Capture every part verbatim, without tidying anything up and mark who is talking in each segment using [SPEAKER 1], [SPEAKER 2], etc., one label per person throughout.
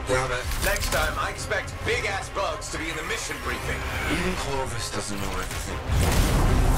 [SPEAKER 1] Damn it. Next time, I expect big-ass bugs to be in the mission briefing. Even Clovis doesn't know everything.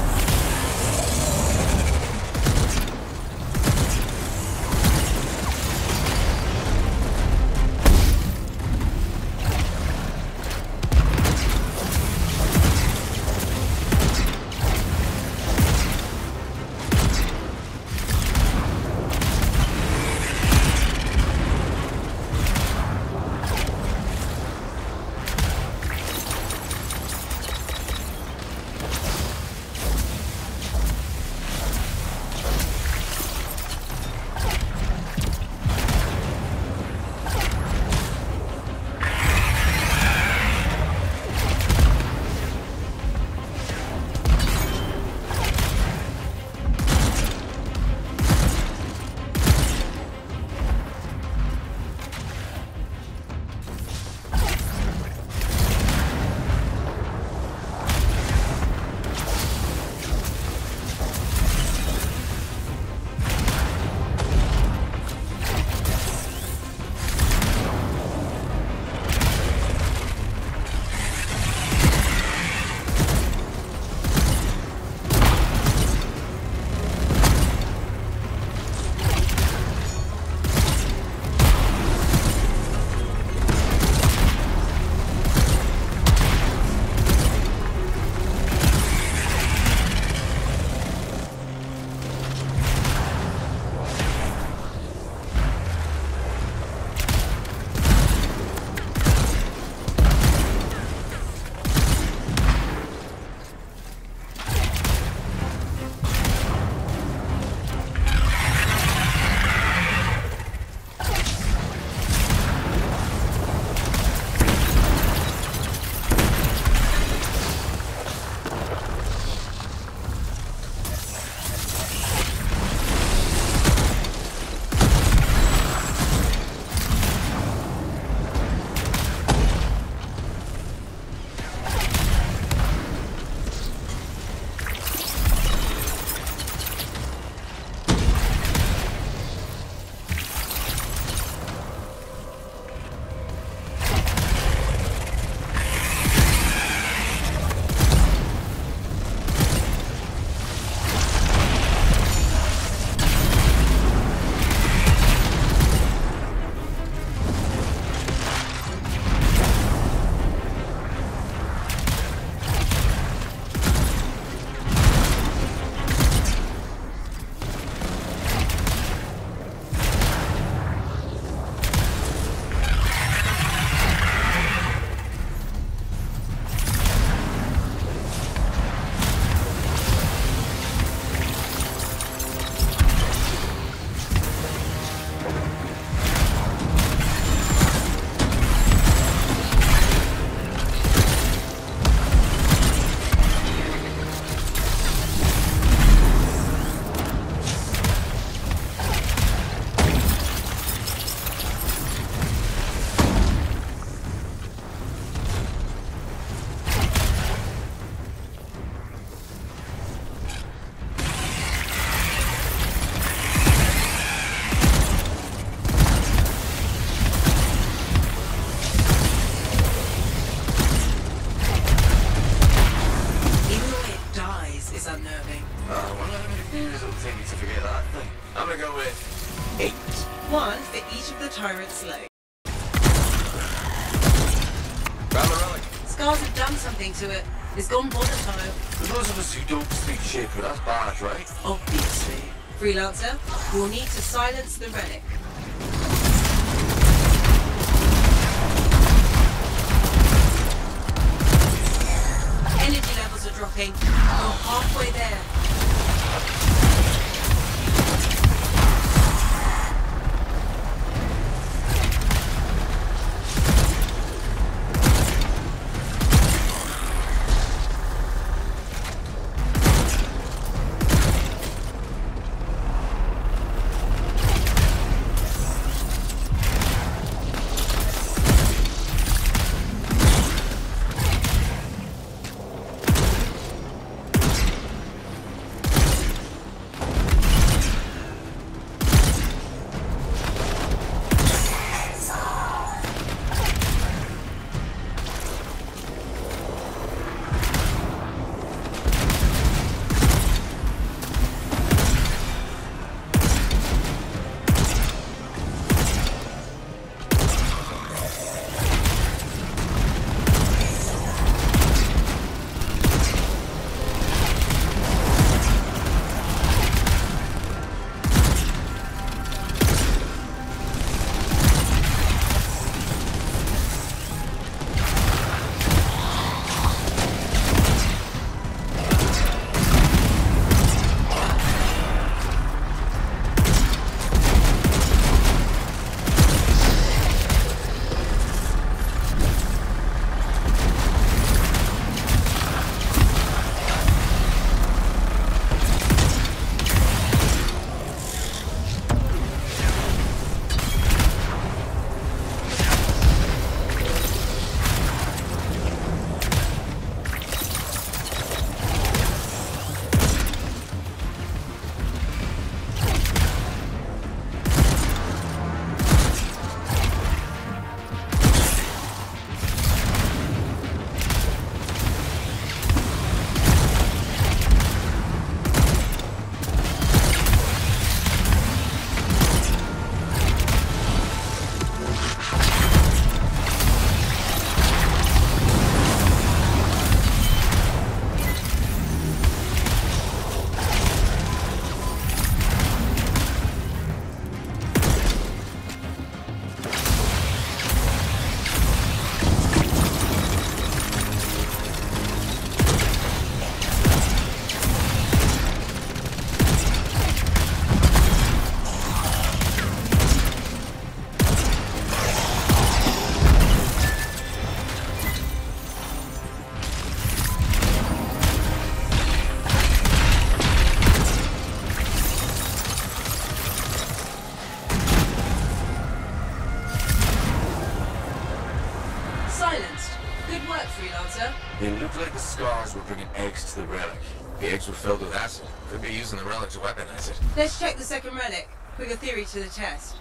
[SPEAKER 2] One for each of the tyrant's legs.
[SPEAKER 1] Found the relic.
[SPEAKER 2] Scars have done something to it. It's gone volatile.
[SPEAKER 1] For those of us who don't speak Shaper, that's bad, right?
[SPEAKER 2] Obviously. Freelancer, we'll need to silence the relic. Energy levels are dropping. We're halfway there.
[SPEAKER 1] looked like the scars were bringing eggs to the relic. The eggs were filled with acid. Could be using the relic to weaponize it.
[SPEAKER 2] Let's check the second relic. Put your theory to the test.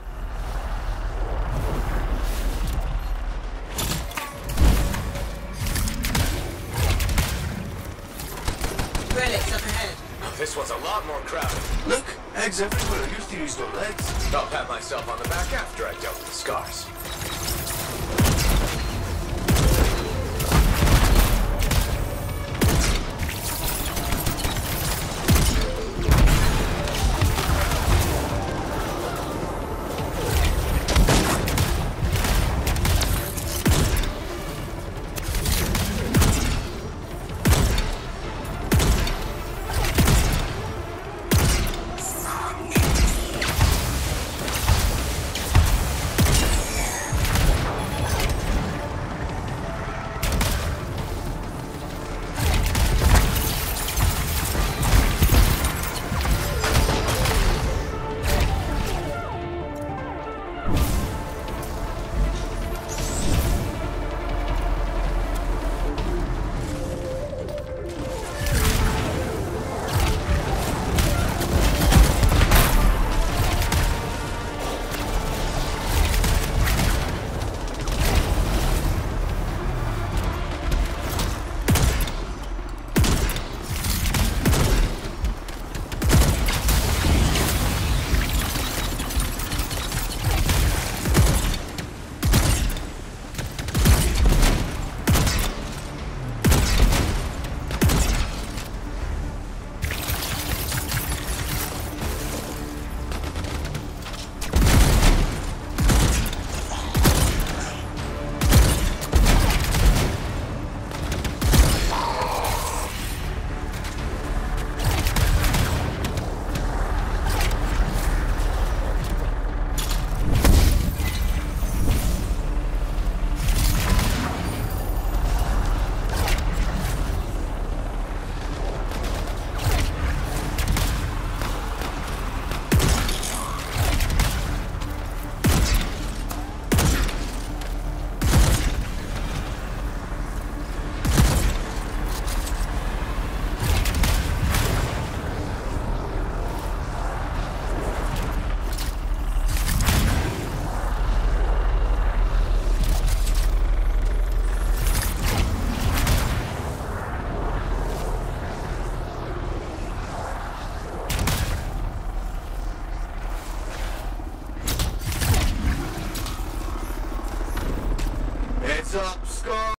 [SPEAKER 2] Relic's up ahead.
[SPEAKER 1] Oh, this one's a lot more crowded. Look, eggs everywhere. Your theory's got legs. I'll pat myself on the back after I dealt with the scars.